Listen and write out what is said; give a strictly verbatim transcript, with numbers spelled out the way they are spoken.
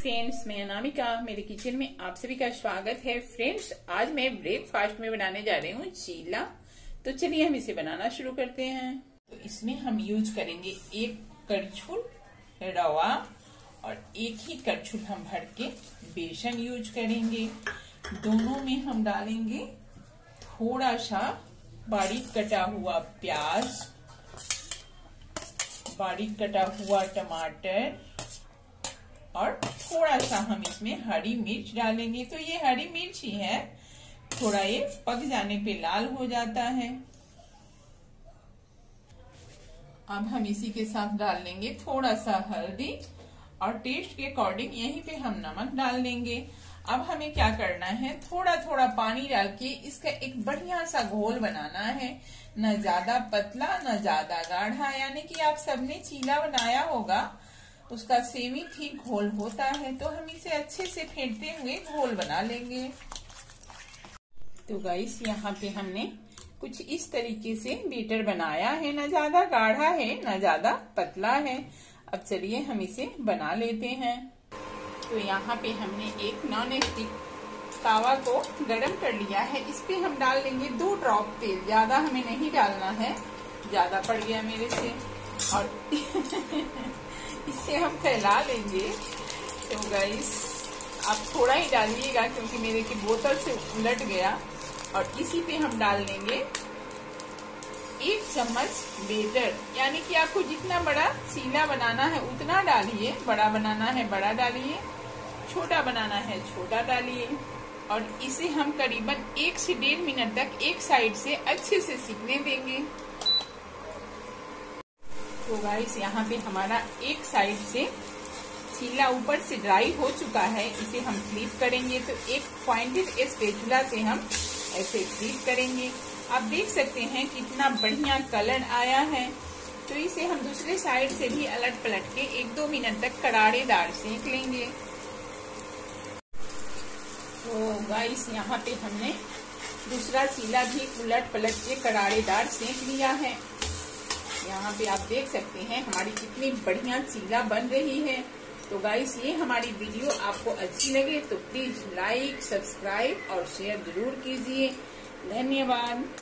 Friends, मैं अनामिका, मेरे kitchen में आप सभी का स्वागत है। फ्रेंड्स, आज मैं ब्रेकफास्ट में बनाने जा रही हूँ चीला। तो चलिए हम इसे बनाना शुरू करते हैं। तो इसमें हम यूज करेंगे एक करछुल रवा और एक ही करछुल हम भर के बेसन यूज करेंगे। दोनों में हम डालेंगे थोड़ा सा बारीक कटा हुआ प्याज, बारीक कटा हुआ टमाटर और थोड़ा सा हम इसमें हरी मिर्च डालेंगे। तो ये हरी मिर्च ही है, थोड़ा ये पक जाने पे लाल हो जाता है। अब हम इसी के साथ डाल लेंगे थोड़ा सा हल्दी और टेस्ट के अकॉर्डिंग यहीं पे हम नमक डाल देंगे। अब हमें क्या करना है, थोड़ा थोड़ा पानी डाल के इसका एक बढ़िया सा घोल बनाना है। न ज्यादा पतला न ज्यादा गाढ़ा, यानी कि आप सबने चीला बनाया होगा, उसका सेमी ठीक घोल होता है। तो हम इसे अच्छे से फेंटते हुए घोल बना लेंगे। तो गाइस, यहाँ पे हमने कुछ इस तरीके से बैटर बनाया है, न ज्यादा गाढ़ा है न ज्यादा पतला है। अब चलिए हम इसे बना लेते हैं। तो यहाँ पे हमने एक नॉन स्टिक तावा को गरम कर लिया है। इस पे हम डाल लेंगे दो ड्रॉप तेल, ज्यादा हमें नहीं डालना है, ज्यादा पड़ गया मेरे से। और इसे हम फैला लेंगे। तो गाइस, आप थोड़ा ही डालिएगा क्योंकि मेरे की बोतल से उलट गया। और इसी पे हम डाल लेंगे एक चम्मच बेटर, यानी कि आपको जितना बड़ा चीला बनाना है उतना डालिए। बड़ा बनाना है बड़ा डालिए, छोटा बनाना है छोटा डालिए। और इसे हम करीबन एक से डेढ़ मिनट तक एक साइड से अच्छे से सिकने देंगे। तो गाइस, यहाँ पे हमारा एक साइड से चीला ऊपर से ड्राई हो चुका है। इसे हम फ्लिप करेंगे। तो एक पॉइंटेड स्पैचुला से हम ऐसे फ्लिप करेंगे। आप देख सकते हैं कितना बढ़िया कलर आया है। तो इसे हम दूसरे साइड से भी अलट पलट के एक दो मिनट तक करारेदार सेक लेंगे। तो गाइस, यहाँ पे हमने दूसरा चीला भी उलट पलट के करारेदार सेक लिया है। यहाँ पे आप देख सकते हैं हमारी कितनी बढ़िया चीला बन रही है। तो गाइस, ये हमारी वीडियो आपको अच्छी लगे तो प्लीज लाइक, सब्सक्राइब और शेयर जरूर कीजिए। धन्यवाद।